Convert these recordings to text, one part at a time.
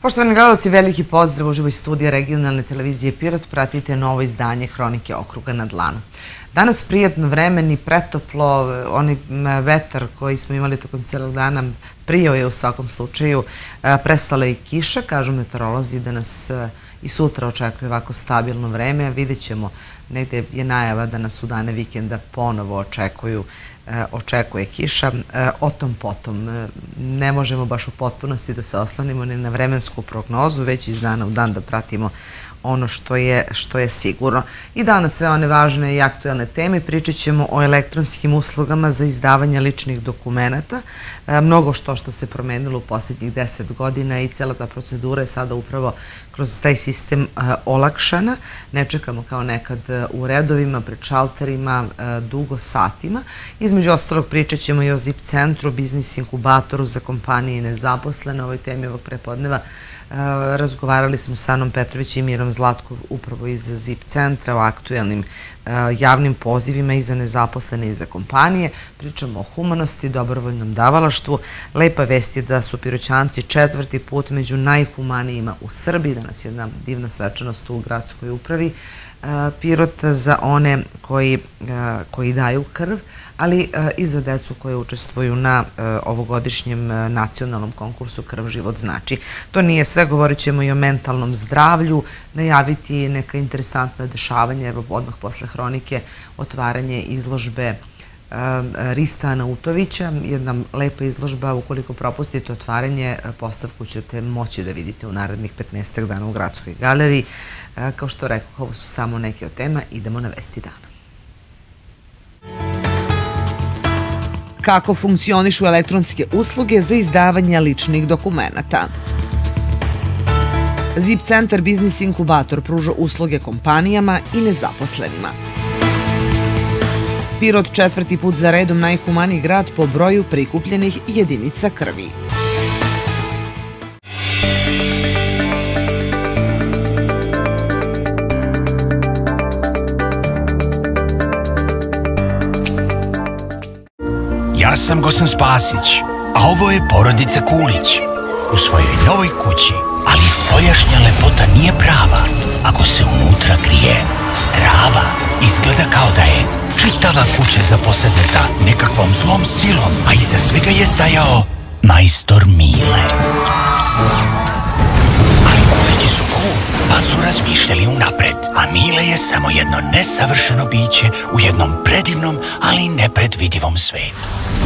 Poštovani gledalci, veliki pozdrav u živoj studija regionalne televizije Pirot. Pratite novo izdanje Hronike okruga na dlanu. Danas prijatno vreme, ni pretoplo, onaj vetar koji smo imali tokom cijelog dana prijao je u svakom slučaju. Prestala je i kiša, kažu meteorolozi da nas i sutra očekuje ovako stabilno vreme. Vidjet ćemo, negde je najava da nas u dane vikenda ponovo očekuje kiša. O tom potom. Ne možemo baš u potpunosti da se oslanimo ni na vremensku prognozu, već iz dana u dan da pratimo ono što je sigurno. I danas sve one važne i aktuelne teme. Pričat ćemo o elektronskim uslugama za izdavanje ličnih dokumenata. Mnogo što se promenilo u posljednjih 10 godina i cijela ta procedura je sada upravo kroz taj sistem olakšana. Ne čekamo kao nekad u redovima, pred šalterima, dugo satima. Između ostalog pričat ćemo i o ZIP centru, biznis inkubatoru za kompanije i nezaposlene. O ovoj temi ovog prepodneva razgovarali smo sa Anom Petrović i Mirom Zlatkov upravo iz ZIP centra o aktuelnim javnim pozivima i za nezaposlene i za kompanije. Pričamo o humanosti, dobrovoljnom davalaštvu. Lepa vest je da su Piroćanci 4. put među najhumanijima u Srbiji. Danas je jedna divna svečanost u gradskoj upravi Pirot za one koji daju krv, ali i za decu koje učestvuju na ovogodišnjem nacionalnom konkursu Krv život znači. To nije sve, govorit ćemo i o mentalnom zdravlju, najaviti neka interesantna dešavanja. Evo odmah posle Hronike otvaranje izložbe Rista Anautovića, jedna lepa izložba. Ukoliko propustite otvaranje, postavku ćete moći da vidite u narednih 15 dana u Gradskoj galeriji. Kao što rekao, ovo su samo neke od tema, idemo na vesti dana. Kako funkcionišu elektronske usluge za izdavanje ličnih dokumenata? ZIP centar biznis inkubator pruža usluge kompanijama i nezaposlenima. Pirot 4. put za redom najhumaniji grad po broju prikupljenih jedinica krvi. Ja sam Gosan Spasić, a ovo je porodica Kulić u svojoj novoj kući. Ali spoljašnja lepota nije prava ako se unutra krije strava. Izgleda kao da je čitava kuća zaposedneta nekakvom zlom silom, a iza svega je stajao majstor Mile. Ali Kulići su cool, pa su razmišljali unapred, a Mile je samo jedno nesavršeno biće u jednom predivnom, ali nepredvidivom svetu.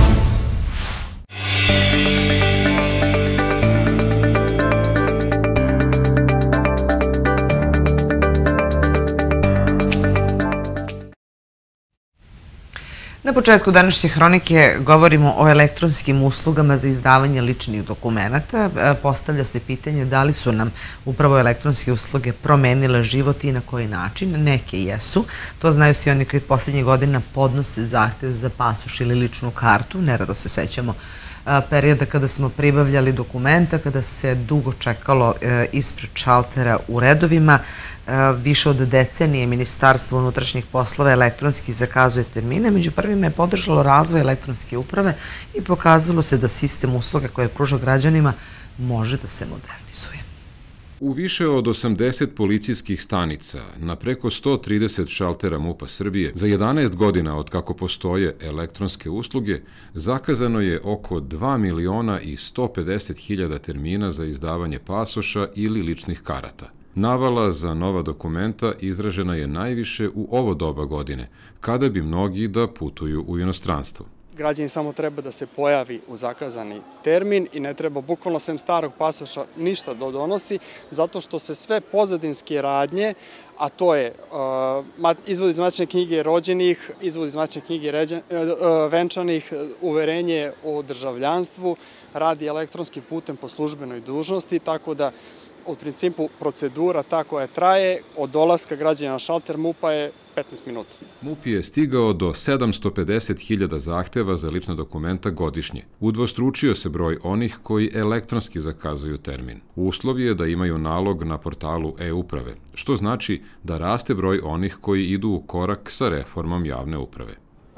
Na početku današnje hronike govorimo o elektronskim uslugama za izdavanje ličnih dokumenata. Postavlja se pitanje da li su nam upravo elektronske usluge promenile život i na koji način. Neke jesu. To znaju svi oni koji posljednjih godina podnose zahtev za pasoš ili ličnu kartu. Nerado se sećamo perioda kada smo pribavljali dokumenta, kada se dugo čekalo ispred šaltera u redovima. Više od decenije Ministarstvo unutrašnjih poslova elektronski zakazuje termine. Među prvima je podržalo razvoj elektronske uprave i pokazalo se da sistem usluga koje pruža građanima može da se modernizuje. U više od 80 policijskih stanica, na preko 130 šaltera MUP-a Srbije, za 11 godina od kako postoje elektronske usluge, zakazano je oko 2.150.000 termina za izdavanje pasoša ili ličnih karata. Navala za nova dokumenta izražena je najviše u ovo doba godine, kada bi mnogi da putuju u inostranstvo. Građani samo treba da se pojavi u zakazani termin i ne treba bukvalno sem starog pasoša ništa da donosi, zato što se sve pozadinske radnje, a to je izvod iz matične knjige rođenih, izvod iz matične knjige venčanih, uverenje o državljanstvu, radi elektronskim putem po službenoj dužnosti, tako da u principu procedura ta koja traje od dolaska građana na šalter MUP-a je 15 minuta. MUP je stigao do 750.000 zahteva za lična dokumenta godišnje. Udvostručio se broj onih koji elektronski zakazuju termin. Uslov je da imaju nalog na portalu e-uprave, što znači da raste broj onih koji idu u korak sa reformom javne uprave.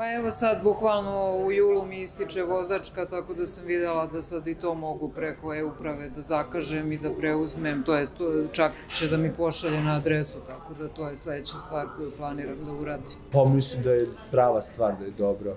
Pa evo sad, bukvalno u julu mi ističe vozačka, tako da sam videla da sad i to mogu preko e-uprave da zakažem i da preuzmem, to je čak će da mi pošalje na adresu, tako da to je sledeća stvar koju planiram da uradim. Pa mislim da je prava stvar, da je dobro.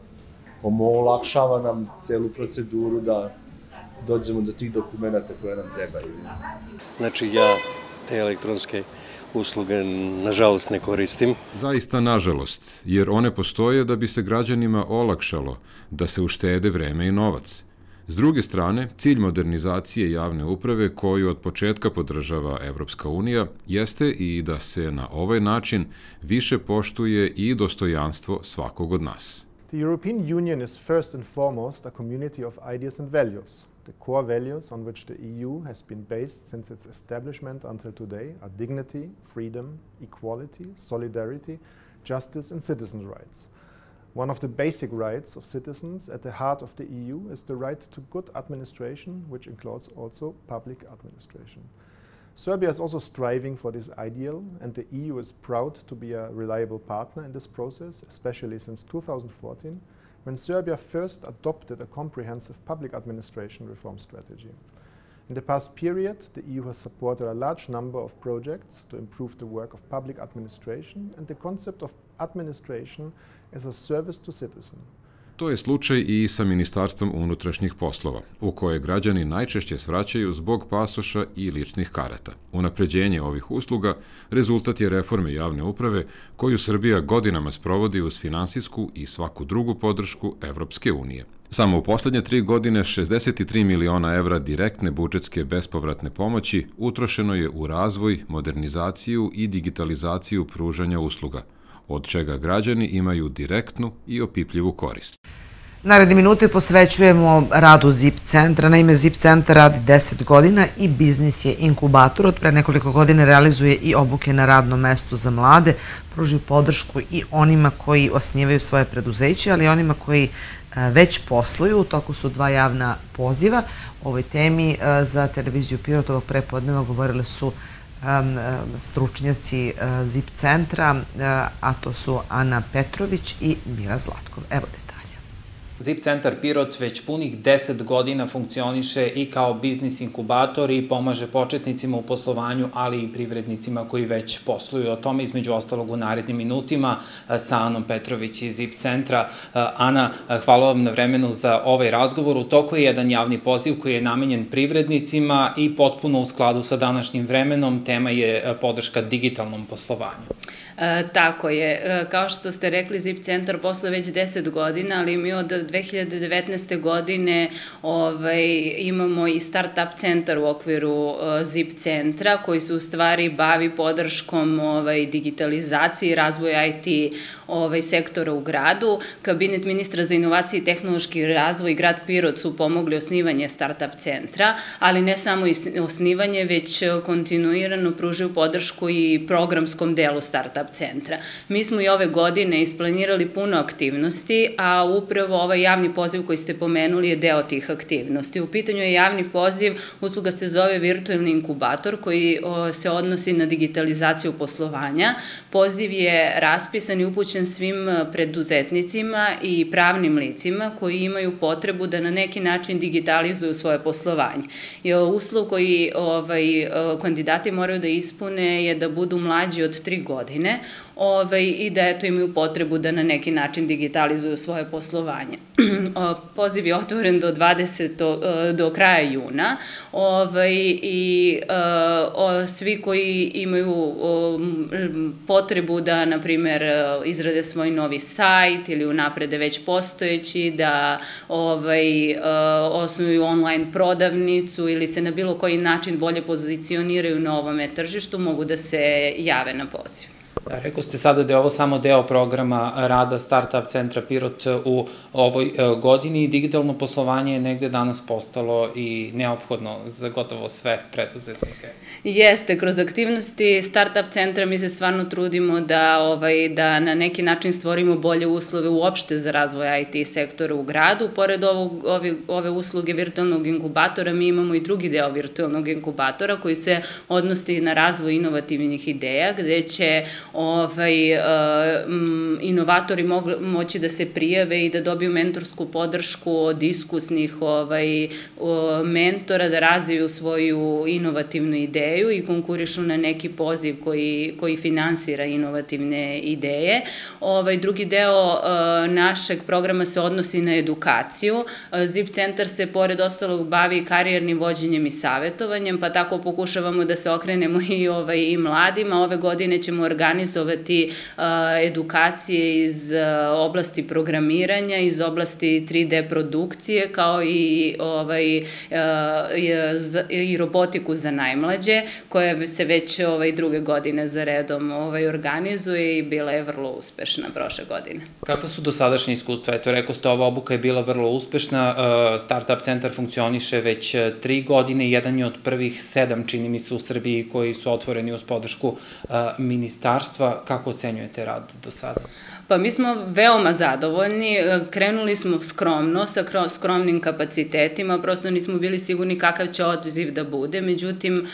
Olakšava nam celu proceduru da dođemo do tih dokumenta koje nam trebaju. Znači ja te elektronske usluge nažalost ne koristim. Zaista nažalost, jer one postoje da bi se građanima olakšalo, da se uštede vreme i novac. S druge strane, cilj modernizacije javne uprave koju od početka podržava Evropska unija jeste i da se na ovaj način više poštuje i dostojanstvo svakog od nas. The European Union is first and foremost a community of ideas and values. The core values on which the EU has been based since its establishment until today are dignity, freedom, equality, solidarity, justice and citizens' rights. One of the basic rights of citizens at the heart of the EU is the right to good administration, which includes also public administration. Serbia is also striving for this ideal, and the EU is proud to be a reliable partner in this process, especially since 2014, when Serbia first adopted a comprehensive public administration reform strategy. In the past period, the EU has supported a large number of projects to improve the work of public administration and the concept of administration as a service to citizens. To je slučaj i sa Ministarstvom unutrašnjih poslova, u koje građani najčešće svraćaju zbog pasoša i ličnih karata. Unapređenje ovih usluga rezultat je reforme javne uprave koju Srbija godinama sprovodi uz finansijsku i svaku drugu podršku Evropske unije. Samo u poslednje 3 godine 63 miliona evra direktne budžetske bespovratne pomoći utrošeno je u razvoj, modernizaciju i digitalizaciju pružanja usluga, od čega građani imaju direktnu i opipljivu korist. Naredne minute posvećujemo radu ZIP centra. Naime, ZIP centar radi 10 godina i biznis je inkubator. Od pre nekoliko godina realizuje i obuke na radnom mestu za mlade, pruži podršku i onima koji osnivaju svoje preduzeće, ali i onima koji već posluju. U toku su 2 javna poziva. O ovoj temi za televiziju Pirot ovog prepodneva govorile su stručnjaci ZIP centra, a to su Ana Petrović i Mira Zlatkov. Evo detalje. ZIP centar Pirot već punih 10 godina funkcioniše i kao biznis inkubator i pomaže početnicima u poslovanju, ali i privrednicima koji već posluju. O tome između ostalog u narednim minutima sa Anom Petrović iz ZIP centra. Ana, hvala vam na vremenu za ovaj razgovor. U toku je jedan javni poziv koji je namenjen privrednicima i potpuno u skladu sa današnjim vremenom. Tema je podrška digitalnom poslovanju. Tako je. Kao što ste rekli, ZIP centar posluje već 10 godina, ali mi od 2019. godine imamo i start-up centar u okviru ZIP centra, koji se u stvari bavi podrškom digitalizaciji i razvoja IT sektora u gradu. Kabinet ministra za inovacije i tehnološki razvoj i grad Pirot su pomogli osnivanje start-up centra, ali ne samo osnivanje, već kontinuirano pružaju podršku i programskom delu start-up centra. Mi smo i ove godine isplanirali puno aktivnosti, a upravo ovaj javni poziv koji ste pomenuli je deo tih aktivnosti. U pitanju je javni poziv, usluga se zove virtualni inkubator koji se odnosi na digitalizaciju poslovanja. Poziv je raspisan i upućen svim preduzetnicima i pravnim licima koji imaju potrebu da na neki način digitalizuju svoje poslovanje. Uslov koji kandidati moraju da ispune je da budu mlađi od 3 godine i da imaju potrebu da na neki način digitalizuju svoje poslovanje. Poziv je otvoren do kraja juna i svi koji imaju potrebu da, na primer, izrade svoj novi sajt ili unaprede već postojeći, da osnuju online prodavnicu ili se na bilo koji način bolje pozicioniraju na ovome tržištu, mogu da se jave na poziv. Rekao ste sada da je ovo samo deo programa rada Startup centra Pirot u ovoj godini i digitalno poslovanje je negde danas postalo i neophodno za gotovo sve preduzetnike. Jeste, kroz aktivnosti Startup centra mi se stvarno trudimo da na neki način stvorimo bolje uslove uopšte za razvoj IT sektora u gradu. Pored ove usluge virtualnog inkubatora, mi imamo i drugi deo virtualnog inkubatora koji se odnosi na razvoj inovativnih ideja, gde će inovatori moći da se prijave i da dobiju mentorsku podršku od iskusnih mentora, da razviju svoju inovativnu ideju i konkurišu na neki poziv koji finansira inovativne ideje. Drugi deo našeg programa se odnosi na edukaciju. ZIP centar se pored ostalog bavi karijernim vođenjem i savjetovanjem, pa tako pokušavamo da se okrenemo i mladima. Ove godine ćemo organizovati edukacije iz oblasti programiranja, iz oblasti 3D produkcije, kao i robotiku za najmlađe, koja se već druge godine za redom organizuje i bila je vrlo uspešna prošle godine. Kakva su dosadašnje iskustva? Eto, rekao ste, ova obuka je bila vrlo uspešna, Startup centar funkcioniše već 3 godine, jedan je od prvih 7, čini mi se, u Srbiji koji su otvoreni uz podršku ministarstva. Kako ocenjujete rad do sada? Pa mi smo veoma zadovoljni, krenuli smo skromno, sa skromnim kapacitetima, prosto nismo bili sigurni kakav će odziv da bude, međutim,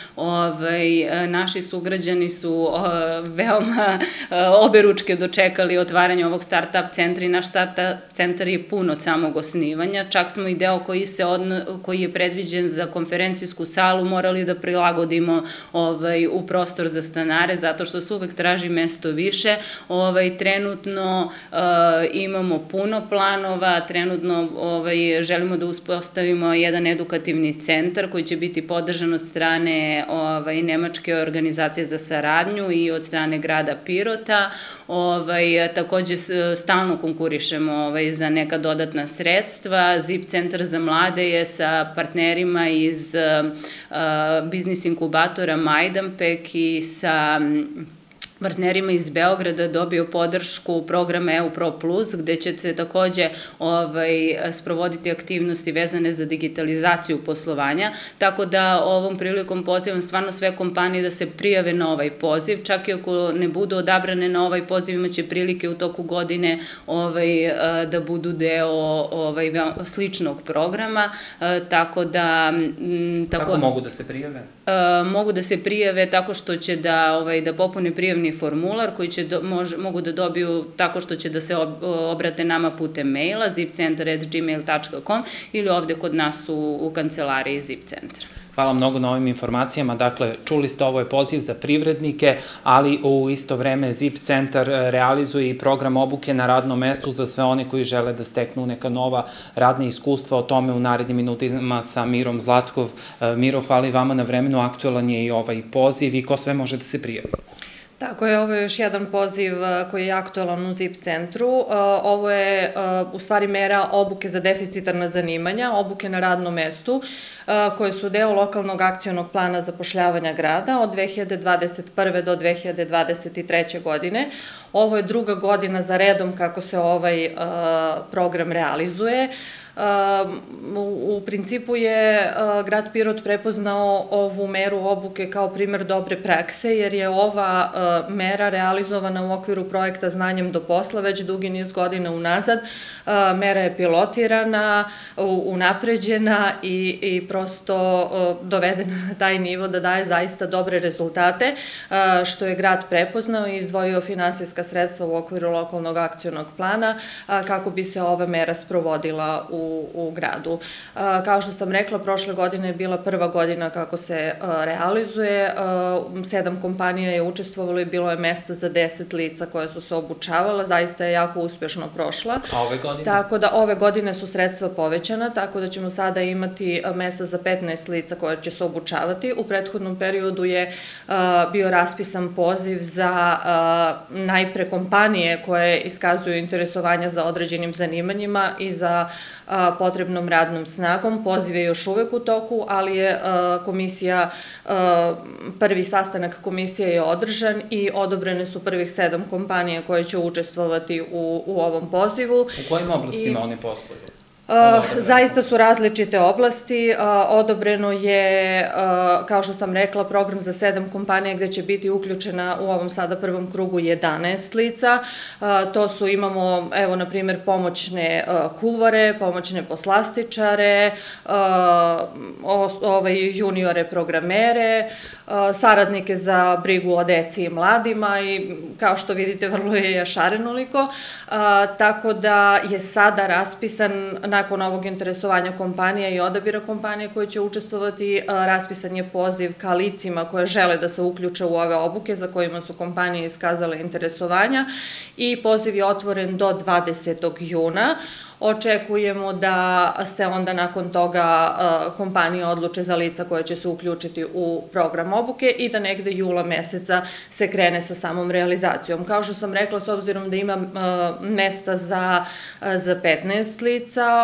naši sugrađani su veoma oberučke dočekali otvaranje ovog startup centra i naš startup centar je pun od samog osnivanja, čak smo i deo koji je predviđen za konferencijsku salu morali da prilagodimo u prostor za stanare, zato što se uvek traži mesto više, trenutno imamo puno planova, trenutno želimo da uspostavimo jedan edukativni centar koji će biti podržan od strane Nemačke organizacije za saradnju i od strane grada Pirota. Takođe stalno konkurišemo za neka dodatna sredstva. ZIP centar za mlade je sa partnerima iz biznis inkubatora Majdanpek i sa partnerima iz Beograda dobio podršku programa EU Pro Plus, gde će se takođe sprovoditi aktivnosti vezane za digitalizaciju poslovanja, tako da ovom prilikom pozivam stvarno sve kompanije da se prijave na ovaj poziv, čak i ako ne budu odabrane na ovaj poziv, imaće prilike u toku godine da budu deo sličnog programa, tako da... Kako mogu da se prijave? Mogu da se prijave tako što će da popune prijavni formular koji mogu da dobiju tako što će da se obrate nama putem maila zipcentar@gmail.com ili ovde kod nas u kancelariji ZIP centra. Hvala mnogo na ovim informacijama. Dakle, čuli ste, ovo je poziv za privrednike, ali u isto vreme ZIP centar realizuje i program obuke na radnom mestu za sve one koji žele da steknu neka nova radna iskustva. O tome u narednim minutima sa Mirom Zlatkov. Miro, hvala i vama na vremenu. Aktuelan je i ovaj poziv i ko sve može da se prijavi? Tako je, ovo je još jedan poziv koji je aktuelan u ZIP centru. Ovo je u stvari mera obuke za deficitarna zanimanja, obuke na radnom mestu, koje su deo lokalnog akcionog plana zapošljavanja grada od 2021. do 2023. godine. Ovo je druga godina za redom kako se ovaj program realizuje. U principu je grad Pirot prepoznao ovu meru obuke kao primer dobre prakse, jer je ova mera realizovana u okviru projekta Znanjem do posla već dugi niz godina unazad. Mera je pilotirana, unapređena i prosto dovedena na taj nivo da daje zaista dobre rezultate, što je grad prepoznao i izdvojio finansijska sredstva u okviru lokalnog akcionog plana kako bi se ova mera sprovodila u gradu. Kao što sam rekla, prošle godine je bila prva godina kako se realizuje. 7 kompanija je učestvovalo i bilo je mesta za 10 lica koje su se obučavala. Zaista je jako uspešno prošla. A ove godine? Tako da ove godine su sredstva povećana, tako da ćemo sada imati mesta za 15 lica koje će se obučavati. U prethodnom periodu je bio raspisan poziv za najpre kompanije koje iskazuju interesovanja za određenim zanimanjima i za potrebnom radnom snagom. Poziv je još uvek u toku, ali je prvi sastanak komisije je održan i odobrene su prvih 7 kompanija koje će učestvovati u ovom pozivu. U kojim oblastima oni posluju? Zaista su različite oblasti. Odobreno je, kao što sam rekla, program za 7 kompanija gde će biti uključena u ovom sada prvom krugu 11 lica. To su, imamo, evo, na primjer, pomoćne kuvare, pomoćne poslastičare, juniore programere, saradnike za brigu o deci i mladima i, kao što vidite, vrlo je šarenoliko. Tako da je sada raspisan, nakon ovog interesovanja kompanija i odabira kompanije koje će učestvovati, raspisan je poziv ka licima koje žele da se uključe u ove obuke za kojima su kompanije iskazale interesovanja i poziv je otvoren do 20. juna. Očekujemo da se onda nakon toga kompanije odluče za lica koje će se uključiti u program obuke i da negde jula meseca se krene sa samom realizacijom. Kao što sam rekla, s obzirom da ima mesta za 15 lica,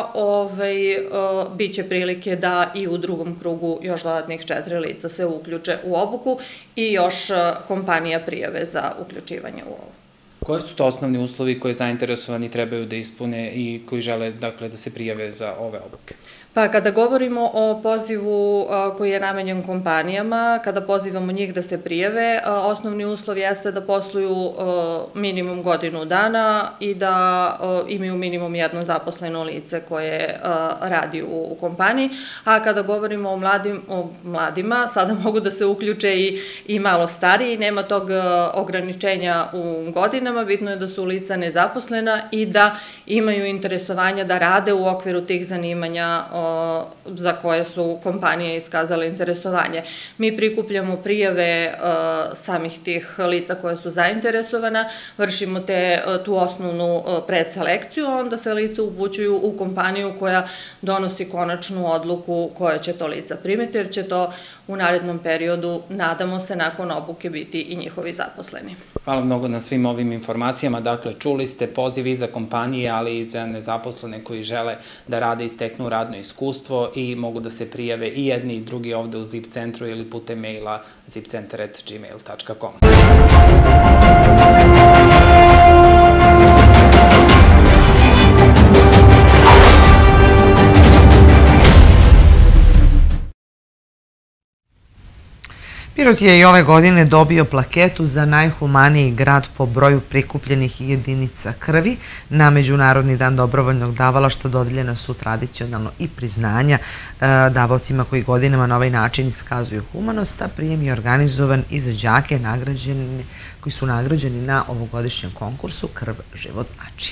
bit će prilike da i u drugom krugu još dodatnih 4 lica se uključe u obuku i još kompanija prijave za uključivanje u ovu. Koji su to osnovni uslovi koje zainteresovani trebaju da ispune i koji žele, dakle, da se prijave za ove obuke? Pa kada govorimo o pozivu koji je namenjen kompanijama, kada pozivamo njih da se prijave, osnovni uslov jeste da posluju minimum godinu dana i da imaju minimum jedno zaposleno lice koje radi u kompaniji, a kada govorimo o mladima, sada mogu da se uključe i malo stariji, nema tog ograničenja u godinama, bitno je da su lica nezaposlena i da imaju interesovanja da rade u okviru tih zanimanja za koje su kompanije iskazale interesovanje. Mi prikupljamo prijave samih tih lica koje su zainteresovana, vršimo tu osnovnu predselekciju, onda se lica upućuju u kompaniju koja donosi konačnu odluku koja će to lica primiti, jer će to u narednom periodu, nadamo se, nakon obuke biti i njihovi zaposleni. Hvala mnogo na svim ovim informacijama. Dakle, čuli ste poziv i za kompanije, ali i za nezaposlene koji žele da rade i steknu radno iskustvo i mogu da se prijave i jedni i drugi ovde u ZIP centru ili putem maila zipcenter@gmail.com. Pirot je i ove godine dobio plaketu za najhumaniji grad po broju prikupljenih jedinica krvi. Na Međunarodni dan dobrovoljnog davalaštva dodeljena su tradicionalno i priznanja davaocima koji godinama na ovaj način iskazuju humanost, a prijem je organizovan i za đake koji su nagrađeni na ovogodišnjem konkursu Krv život znači.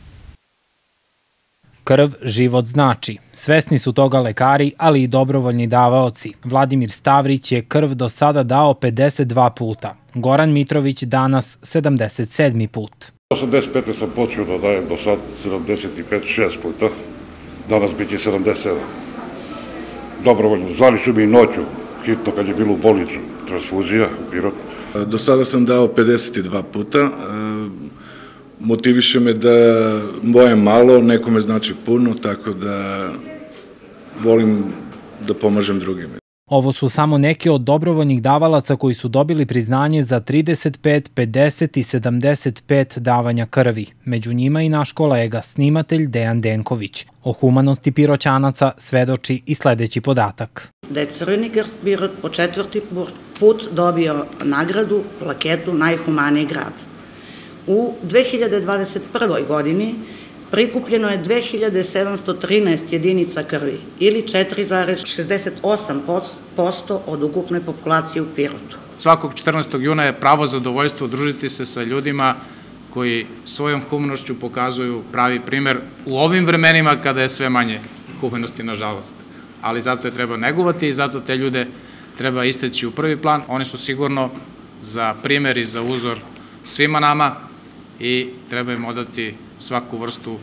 Krv život znači. Svesni su toga lekari, ali i dobrovoljni davaoci. Vladimir Stavrić je krv do sada dao 52 puta. Goran Mitrović danas 77. put. 85. sam počeo da dajem do sad 75-6 puta. Danas biće 77. Dobrovoljno. Zvali su mi noću, hitno kad je bilo u bolnicu, transfuzija u Pirot. Do sada sam dao 52 puta. Motiviše me da moje malo, nekome znači puno, tako da volim da pomažem drugima. Ovo su samo neki od dobrovoljnih davalaca koji su dobili priznanje za 35, 50 i 75 davanja krvi. Među njima i naš kolega, snimatelj Dejan Denković. O humanosti Piroćanaca svedoči i sledeći podatak. Da je Crveni krst Pirot po 4. put dobio nagradu, plaketu najhumaniji grad. U 2021. godini prikupljeno je 2713 jedinica krvi ili 4,68% od ukupne populacije u Pirotu. Svakog 14. juna je pravo zadovoljstvo udružiti se sa ljudima koji svojom humanošću pokazuju pravi primer u ovim vremenima kada je sve manje humanosti, nažalost. Ali zato je treba negovati i zato te ljude treba isteći u prvi plan. Oni su sigurno za primer i za uzor svima nama i treba im odati svaku vrstu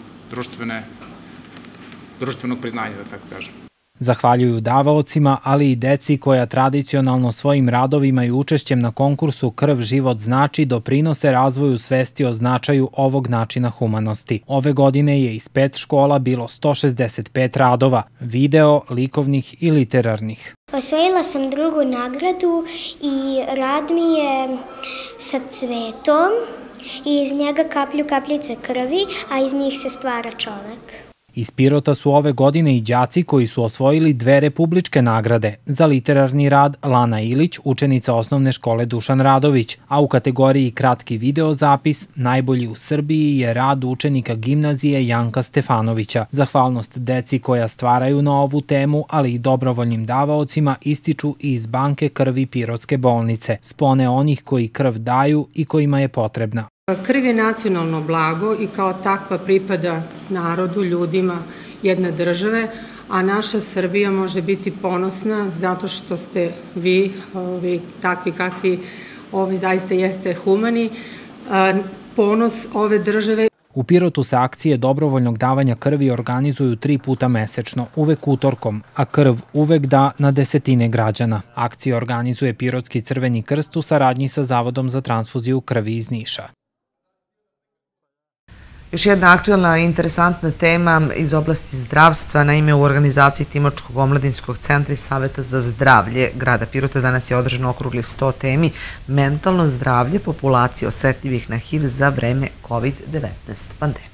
društvenog priznanja, da tako kažem. Zahvaljuju davaocima, ali i deci koja tradicionalno svojim radovima i učešćem na konkursu Krv život znači doprinose razvoju svesti o značaju ovog načina humanosti. Ove godine je iz 5 škola bilo 165 radova, video, likovnih i literarnih. Osvojila sam 2. nagradu i rad mi je sa cvetom i iz njega kaplju kapljice krvi, a iz njih se stvara čovek. Iz Pirota su ove godine i đaci koji su osvojili 2 republičke nagrade. Za literarni rad Lana Ilić, učenica osnovne škole Dušan Radović, a u kategoriji kratki videozapis najbolji u Srbiji je rad učenika gimnazije Janka Stefanovića. Zahvalnost deci koja stvaraju na ovu temu, ali i dobrovoljnim davaocima ističu i iz banke krvi Pirotske bolnice, spone onih koji krv daju i kojima je potrebna. Krv je nacionalno blago i kao takva pripada narodu, ljudima jedne države, a naša Srbija može biti ponosna zato što ste vi takvi kakvi zaista jeste humani, ponos ove države. U Pirotu se akcije dobrovoljnog davanja krvi organizuju 3 puta mesečno, uvek utorkom, a krv uvek da na desetine građana. Akcije organizuje Pirotski Crveni krst u saradnji sa Zavodom za transfuziju krvi iz Niša. Još jedna aktuelna i interesantna tema iz oblasti zdravstva. Naime, u organizaciji Timočkog omladinskog centra i Saveta za zdravlje grada Pirota danas je održan okrugli sto temi mentalno zdravlje populacije osetljivih na HIV za vreme COVID-19 pandemije.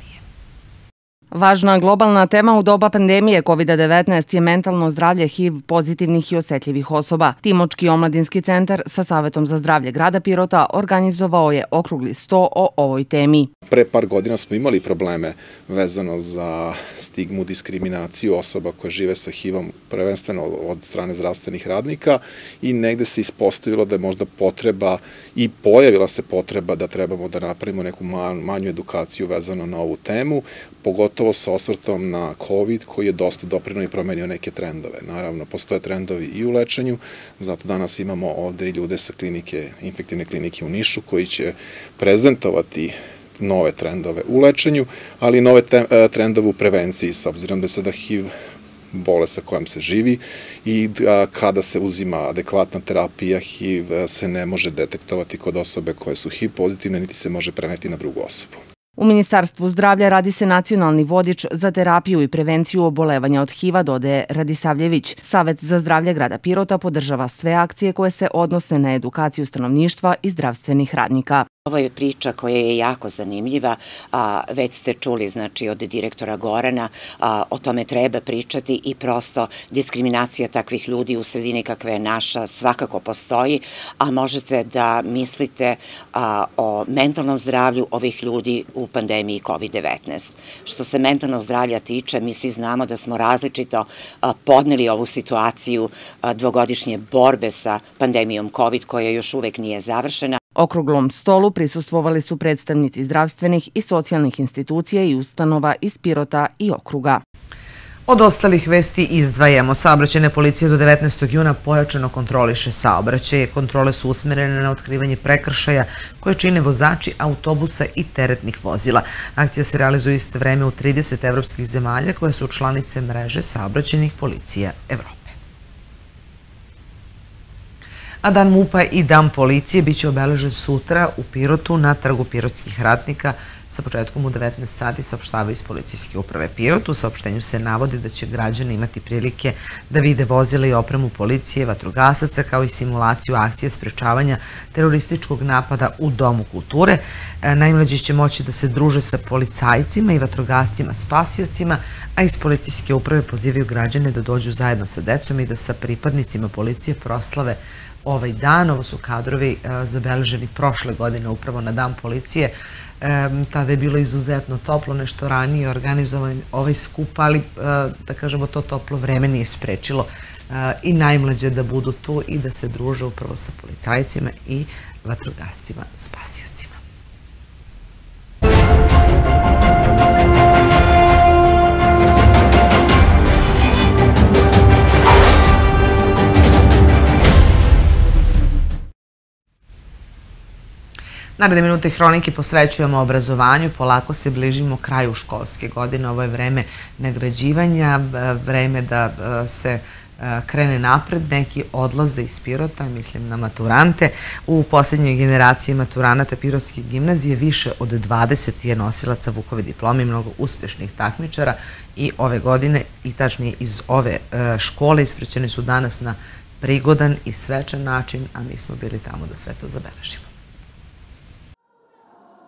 Važna globalna tema u doba pandemije COVID-19 je mentalno zdravlje HIV pozitivnih i osetljivih osoba. Timočki omladinski centar sa Savetom za zdravlje grada Pirota organizovao je okrugli sto o ovoj temi. Pre par godina smo imali probleme vezano za stigmu, diskriminaciju osoba koje žive sa HIV-om, prvenstveno od strane zdravstvenih radnika, i negde se ispostavilo da je možda potreba i pojavila se potreba da trebamo da napravimo neku manju edukaciju vezano na ovu temu, pogotovo sa osvrtom na COVID koji je dosta doprineo i promenio neke trendove. Naravno, postoje trendovi i u lečenju, zato danas imamo ovde i ljude sa infektivne klinike u Nišu koji će prezentovati nove trendove u lečenju, ali i nove trendove u prevenciji, s obzirom da je sada HIV bolest sa kojom se živi i kada se uzima adekvatna terapija, HIV se ne može detektovati kod osobe koje su HIV pozitivne, niti se može preneti na drugu osobu. U Ministarstvu zdravlja radi se nacionalni vodič za terapiju i prevenciju obolevanja od HIV-a, dodaje Radisavljević. Savet za zdravlje grada Pirota podržava sve akcije koje se odnose na edukaciju stanovništva i zdravstvenih radnika. Ovo je priča koja je jako zanimljiva, već ste čuli od direktora Gorana, o tome treba pričati i prosto diskriminacija takvih ljudi u sredini kakva je naša svakako postoji, a možete da mislite o mentalnom zdravlju ovih ljudi u pandemiji COVID-19. Što se mentalnog zdravlja tiče, mi svi znamo da smo različito podneli ovu situaciju dvogodišnje borbe sa pandemijom COVID koja još uvek nije završena. Okruglom stolu prisustvovali su predstavnici zdravstvenih i socijalnih institucija i ustanova iz Pirota i okruga. Od ostalih vesti izdvajamo. Saobraćajna policija do 19. juna pojačano kontroliše saobraćaje. Kontrole su usmerene na otkrivanje prekršaja koje čine vozači autobusa i teretnih vozila. Akcija se realizuje isto vreme u 30 evropskih zemalja koje su članice mreže saobraćajnih policija Evrope. A Dan MUP-a i Dan policije biće obeležen sutra u Pirotu na Trgu pirotskih ratnika sa početkom u 19 sati, saopštavaju iz Policijske uprave Pirot. U saopštenju se navodi da će građani imati prilike da vide vozila i opremu policije, vatrogasaca, kao i simulaciju akcije sprečavanja terorističkog napada u Domu kulture. Najmlađi će moći da se druže sa policajcima i vatrogascima spasiocima, a iz Policijske uprave pozivaju građane da dođu zajedno sa decom i da sa pripadnicima policije proslave ovaj dan. Ovo su kadrovi zabeleženi prošle godine upravo na Dan policije. Tada je bilo izuzetno toplo, nešto ranije organizovan ovaj skup, ali da kažemo to toplo vreme nije sprečilo i najmlađe da budu tu i da se druže upravo sa policajcima i vatrogascima spasiocima. Naredne minute hronike posvećujemo obrazovanju. Polako se bližimo kraju školske godine. Ovo je vreme nagrađivanja, vreme da se krene napred. Neki odlaze iz Pirota, mislim na maturante. U posljednjoj generaciji maturanata Pirotske gimnazije više od 20 je nosilaca Vukove diplome i mnogo uspješnih takmičara. I ove godine, i tačnije iz ove škole, ispraćeni su danas na prigodan i svečan način, a mi smo bili tamo da sve to zabeležimo.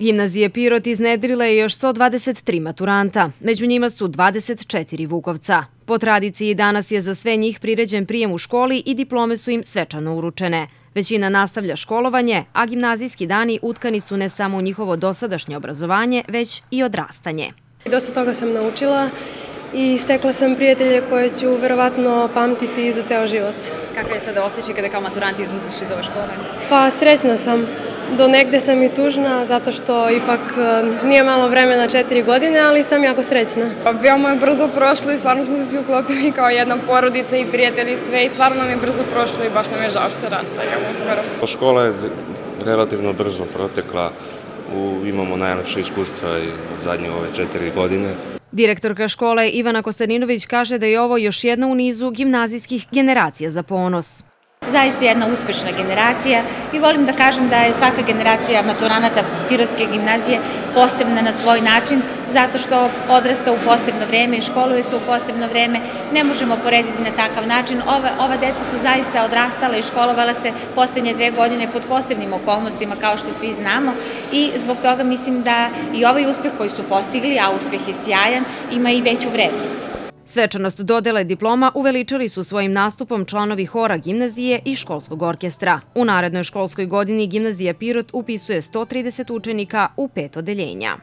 Gimnazije Pirot iznedrile je još 123 maturanta, među njima su 24 Vukovca. Po tradiciji danas je za sve njih priređen prijem u školi i diplome su im svečano uručene. Većina nastavlja školovanje, a gimnazijski dani utkani su ne samo u njihovo dosadašnje obrazovanje, već i odrastanje. Dosta toga sam naučila i stekla sam prijatelje koje ću verovatno pamtiti za ceo život. Kako je sada osjećaj kada kao maturant izlaziš iz ove škole? Pa srećna sam. Do negde sam i tužna zato što ipak nije malo vremena, 4 godine, ali sam jako srećna. Veoma je brzo prošlo i stvarno smo se svi uklopili kao jedna porodica i prijatelji sve i stvarno nam je brzo prošlo i baš nam je žao što se rastajemo uskoro. Škola je relativno brzo protekla, imamo najlepše iskustva i zadnje ove 4 godine. Direktorka škole Ivana Kostadinović kaže da je ovo još jedna u nizu gimnazijskih generacija za ponos. Zaista jedna uspešna generacija i volim da kažem da je svaka generacija maturanata Pirotske gimnazije posebna na svoj način, zato što odrasta u posebno vreme i školuje se u posebno vreme. Ne možemo porediti na takav način. Ova deca su zaista odrastala i školovala se poslednje 2 godine pod posebnim okolnostima, kao što svi znamo, i zbog toga mislim da i ovaj uspeh koji su postigli, a uspeh je sjajan, ima i veću vrednost. Svečanost dodele diploma uveličali su svojim nastupom članovi hora gimnazije i školskog orkestra. U narednoj školskoj godini Gimnazija Pirot upisuje 130 učenika u 5 odeljenja.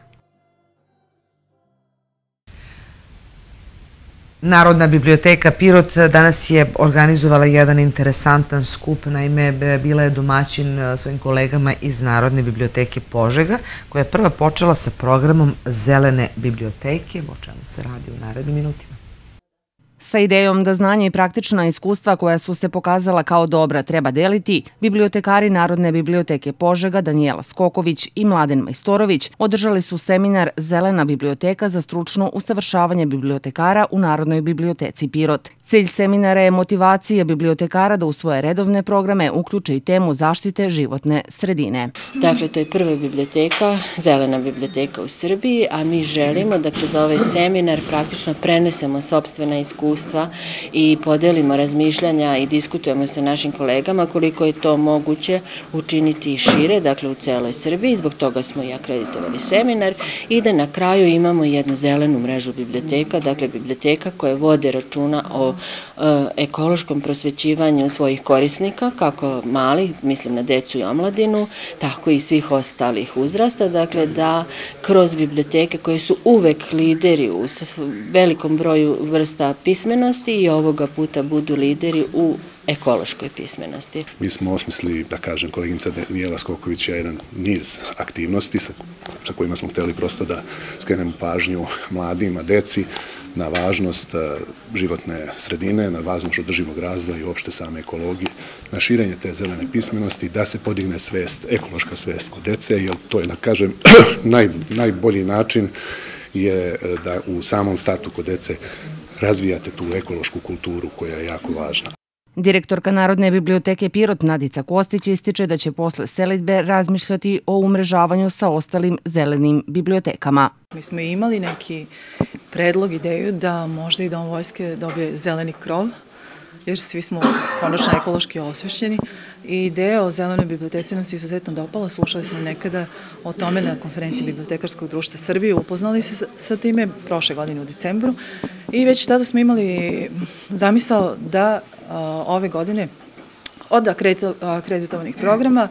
Narodna biblioteka Pirot danas je organizovala jedan interesantan skup. Naime, bila je domaćin svojim kolegama iz Narodne biblioteke Požega, koja je prva počela sa programom Zelene biblioteke, o čemu se radi u narednim minutima. Sa idejom da znanje i praktična iskustva koja su se pokazala kao dobra treba deliti, bibliotekari Narodne biblioteke Požega Danijela Skoković i Mladen Majstorović održali su seminar Zelena biblioteka za stručno usavršavanje bibliotekara u Narodnoj biblioteci Pirot. Cilj seminara je motivacija bibliotekara da u svoje redovne programe uključe i temu zaštite životne sredine. Dakle, to je prva biblioteka, Zelena biblioteka u Srbiji, a mi želimo da kroz ovaj seminar praktično prenesemo sopstvena iskustva i podelimo razmišljanja i diskutujemo sa našim kolegama koliko je to moguće učiniti šire, dakle u celoj Srbiji. Zbog toga smo i akreditovali seminar i da na kraju imamo jednu zelenu mrežu biblioteka, dakle biblioteka koje vode računa o ekološkom prosvećivanju svojih korisnika, kako malih, mislim na decu i omladinu, tako i svih ostalih uzrasta, dakle da kroz biblioteke koje su uvek lideri u velikom broju vrsta pismenosti i ovoga puta budu lideri u ekološkoj pismenosti. Mi smo osmislili, da kažem, koleginica Danijela Skokovića, jedan niz aktivnosti sa kojima smo hteli prosto da skrenemo pažnju mladima, deci, na važnost životne sredine, na važnost održivog razvoja i uopšte same ekologije, na širenje te zelene pismenosti, da se podigne svest, ekološka svest kod dece, jer to je, da kažem, najbolji način je da u samom startu kod dece razvijate tu ekološku kulturu koja je jako važna. Direktorka Narodne biblioteke Pirot Nadica Kostić ističe da će posle selidbe razmišljati o umrežavanju sa ostalim zelenim bibliotekama. Mi smo imali neki predlog, ideju da možda i Dom vojske dobije zeleni krov, jer svi smo konačno ekološki osvešćeni i ideja o zelenoj biblioteci nam se izuzetno dopala. Slušali smo nekada o tome na konferenciji Bibliotekarskog društva Srbije, upoznali se sa time prošle godine u decembru i već tada smo imali zamisao da ove godine od akreditovanih programa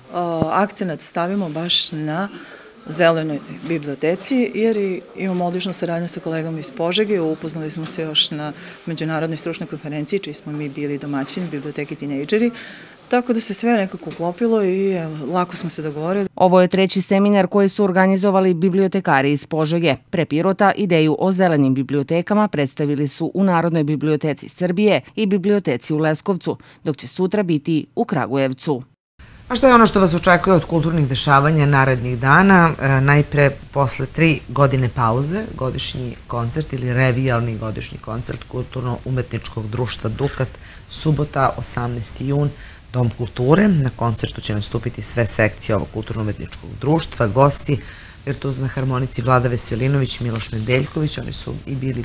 akcenat stavimo baš na zelenoj biblioteci, jer imamo odličnu saradnju sa kolegama iz Požege, upoznali smo se još na međunarodnoj stručnoj konferenciji, čiji smo mi bili domaćini, biblioteki tinejdžeri, tako da se sve nekako uklopilo i lako smo se dogovorili. Ovo je treći seminar koji su organizovali bibliotekari iz Požege. Pre Pirota ideju o zelenim bibliotekama predstavili su u Narodnoj biblioteci Srbije i biblioteci u Leskovcu, dok će sutra biti u Kragujevcu. A što je ono što vas očekuje od kulturnih dešavanja narednih dana? Najpre, posle 3 godine pauze, godišnji koncert ili revijalni godišnji koncert Kulturno-umetničkog društva Dukat, subota, 18. jun, Dom kulture. Na koncertu će nastupiti sve sekcije ovog kulturno-umetničkog društva, gosti, virtuozna harmonici Vlada Veselinović, Miloš Nedeljković. Oni su i bili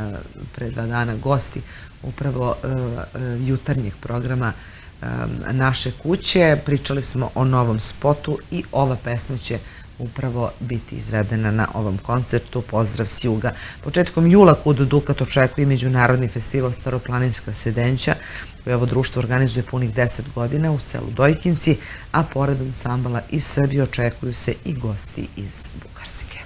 pre 2 dana gosti upravo jutarnjeg programa Naše kuće. Pričali smo o novom spotu i ova pesma će upravo biti izvedena na ovom koncertu Pozdrav s juga. Početkom jula Kud Dukat očekuje Međunarodni festival Staroplaninska sedenća, koji ovo društvo organizuje punih 10 godina u selu Dojkinci, a pored ansambala iz Srbije očekuju se i gosti iz Bugarske.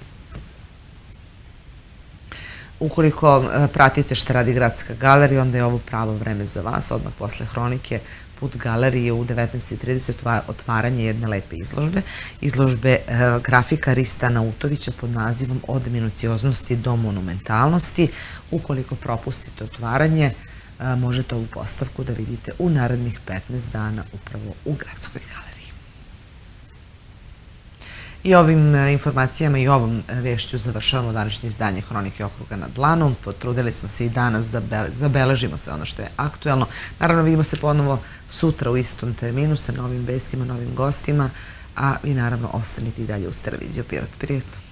Ukoliko pratite šta radi Gradska galerija, onda je ovo pravo vreme za vas. Odmah posle hronike Put galerije u 19:30 otvaranje jedne lepe izložbe grafika Rista Nautovića pod nazivom Od minucioznosti do monumentalnosti. Ukoliko propustite otvaranje, možete ovu postavku da vidite u narednih 15 dana upravo u Gradskoj galeriji. I ovim informacijama i ovom vešću završavamo današnje izdanje Hronike okruga na dlanu. Potrudili smo se i danas da zabeležimo sve ono što je aktuelno. Naravno, vidimo se ponovo sutra u istom terminu sa novim vestima, novim gostima, a vi naravno ostanite i dalje uz televiziju Pirot. Prijetno!